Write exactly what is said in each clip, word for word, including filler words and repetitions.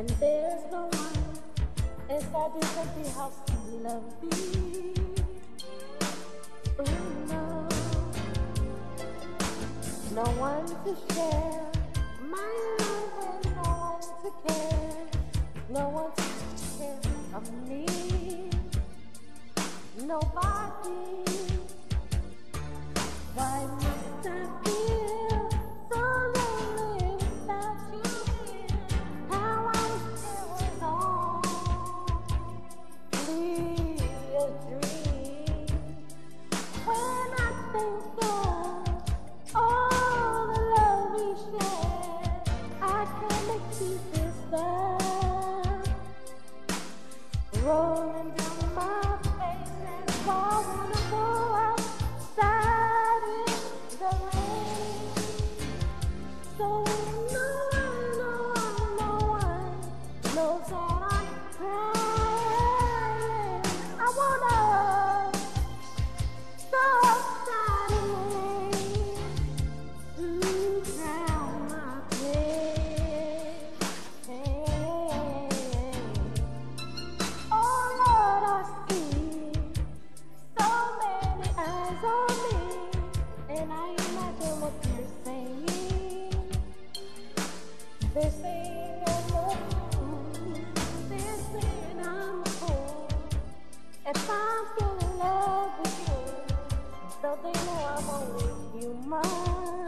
And there's no one inside this empty house to love me. Ooh, no. No one to share my love and no one to care. No one to take care of me. Nobody. Why must I feel so lonely without you here? How I wish it was only a dream. When I think of all the love we shared, I can't exceed this love rolling down my face, and I wanna go outside in the rain. So no one, no one, no one knows that I'm crying. I wanna go outside in the rain to drown my pain. Oh Lord, I see so many eyes on me, and I imagine what they're saying. They're saying I'm a fool. They're saying I'm a fool. If I'm still in love with you, so they know I'm only human.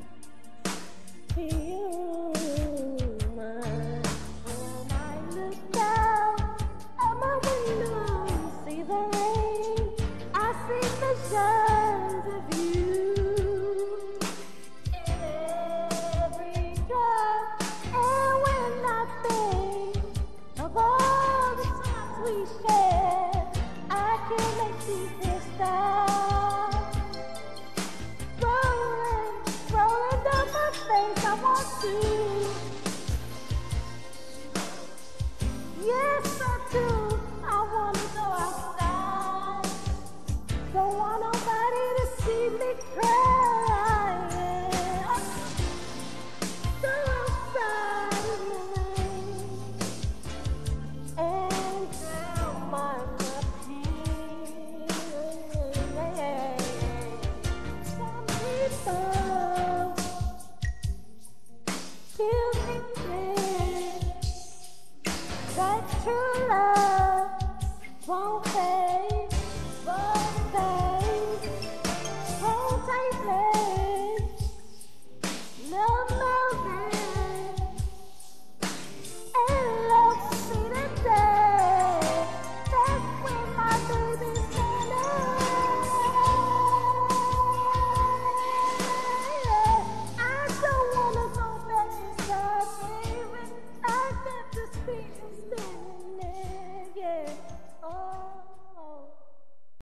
Human. When I look down at my window and see the rain, I see visions of you in every drop. And when I think of all the times we shared, I can't make these tears stop rolling, rolling down my face. I want to